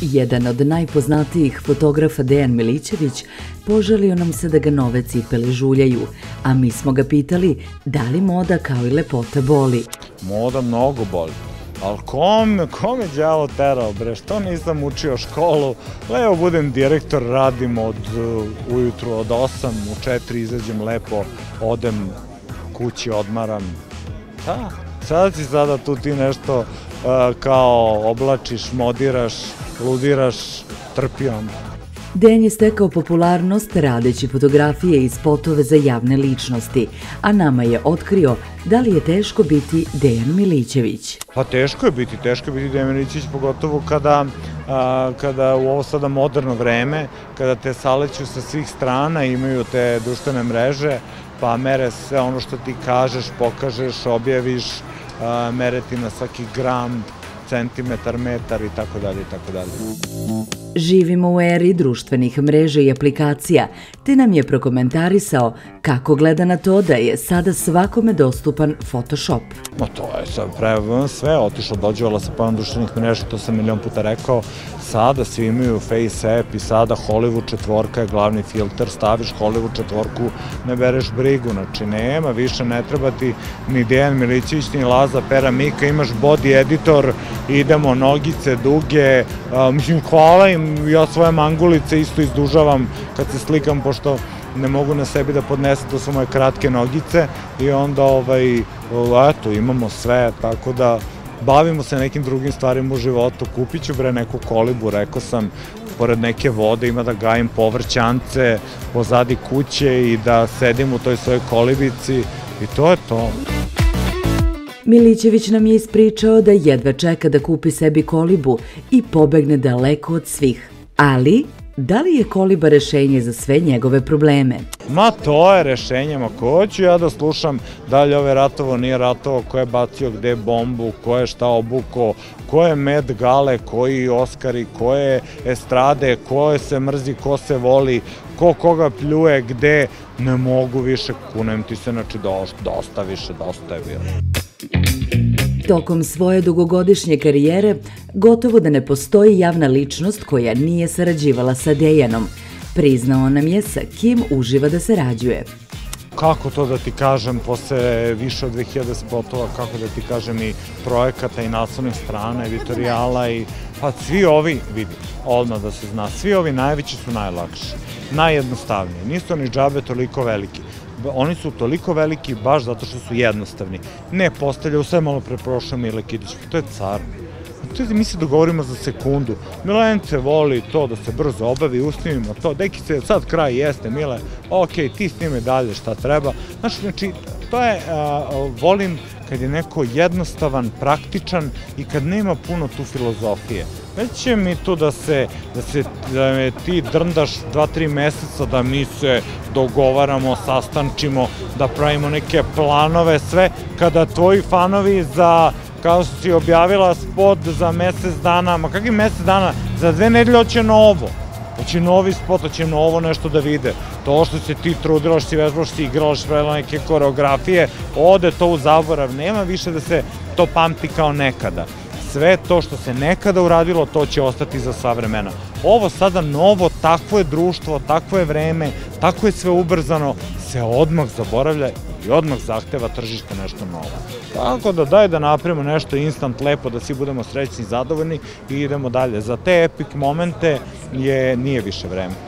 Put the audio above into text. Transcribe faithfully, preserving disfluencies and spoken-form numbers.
Jedan od najpoznatijih fotografa Dejan Milićević poželio nam se da ga nove cipele žuljaju, a mi smo ga pitali da li moda kao i lepota boli. Moda mnogo boli, ali kome, kome đavo terao bre, što nisam učio školu, levo budem direktor, radim od ujutru od osam, u četiri izađem lepo, odem kući, odmaram. Da, sada si sada tu ti nešto kao oblačiš, modiraš, ludiraš, trpi onda. Dejan je stekao popularnost radeći fotografije i spotove za javne ličnosti, a nama je otkrio da li je teško biti Dejan Milićević. Pa teško je biti, teško je biti Dejan Milićević, pogotovo kada, kada u ovo sada moderno vreme, kada te saleću sa svih strana, imaju te društvene mreže, pa mere sve ono što ti kažeš, pokažeš, objaviš, mere ti na svaki gram, centimetar, metar i tako dalje i tako dalje. Živimo u eri društvenih mreža i aplikacija, te nam je prokomentarisao kako gleda na to da je sada svakome dostupan Photoshop. Ma to je sad pre sve otišlo, dođevala sa panom društvenih mreža, to sam milion puta rekao, sada svi imaju Face app i sada Hollywood četvorka je glavni filter, staviš Hollywood četvorku, ne bereš brigu, znači nema, više ne treba ti ni Dejan Milićević, ni Laza, Pera, Mika, imaš body editor, idemo nogice duge, mislim hvala im, ja svoje mangulice isto izdužavam kad se slikam, pošto ne mogu na sebi da podnesem, to su moje kratke nogice i onda ovaj, eto, imamo sve, tako da bavimo se nekim drugim stvarima u životu, kupit ću bre neku kolibu, rekao sam, pored neke vode ima da gajim povrćance pozadi kuće i da sedim u toj svojoj kolibici i to je to. Milićević nam je ispričao da jedva čeka da kupi sebi kolibu i pobegne daleko od svih, ali da li je koliba rešenje za sve njegove probleme? Ma to je rešenje, ma ko ću ja da slušam da li ove ratovo, nije ratovo, ko je bacio gde bombu, ko je šta obuko, ko je Met Gale, koji Oskari, ko je estrade, ko se mrzi, ko se voli, ko koga pljuje, gde, ne mogu više, kunem ti se, znači dosta više, dosta je bilo. Tokom svoje dugogodišnje karijere gotovo da ne postoji javna ličnost koja nije sarađivala sa Dejanom. Priznao nam je sa kim uživa da sarađuje. Kako to da ti kažem, posle više od dve hiljade spotova, kako da ti kažem i projekata i naslovnih strana, editorijala i pa svi ovi, vidi, odmah da se zna, svi ovi najveći su najlakši, najjednostavniji, nisu oni džabe toliko veliki. Oni su toliko veliki baš zato što su jednostavni. Ne postavljaju, sve malo pre prošao Mile Kidić, to je car. Mi se dogovorimo za sekundu. Milence voli to da se brzo obavi, usnimimo to. Deki se, sad kraj jeste, Mile, ok, ti snime dalje šta treba. Znači, to je, volim kad je neko jednostavan, praktičan i kad nema puno tu filozofije. Neće mi tu da se, da me ti drndaš dva, tri meseca, da mi se dogovaramo, sastančimo, da pravimo neke planove, sve, kada tvoji fanovi za, kao što si objavila spot za mesec dana, ma kakvi mesec dana, za dve nedelje hoće novo. Hoće novi spot, hoće novo nešto da vide. To što se ti trudila, što si vežbala, što si igrala, što si pravila neke koreografije, ode to u zaborav. Nema više da se to pamti kao nekada. Sve to što se nekada uradilo, to će ostati za sva vremena. Ovo sada novo, takvo je društvo, takvo je vreme, tako je sve ubrzano, se odmah zaboravlja i odmah zahteva tržište nešto novo. Tako da daj da napravimo nešto instant lepo, da svi budemo srećni i zadovoljni i idemo dalje. Za te epic momente nije više vreme.